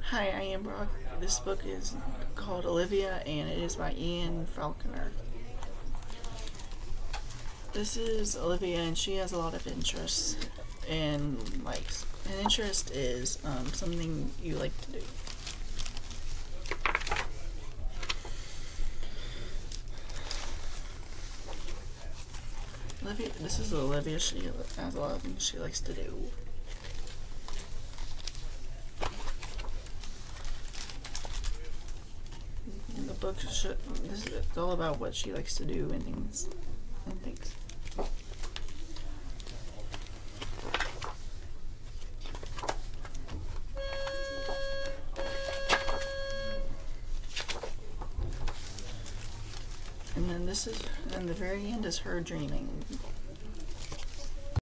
Hi, I am Brock. This book is called Olivia and it is by Ian Falconer. This is Olivia and she has a lot of interests, and an interest is something you like to do. This is Olivia. She has a lot of things she likes to do. The book this is all about what she likes to do and things. And then the very end is her dreaming.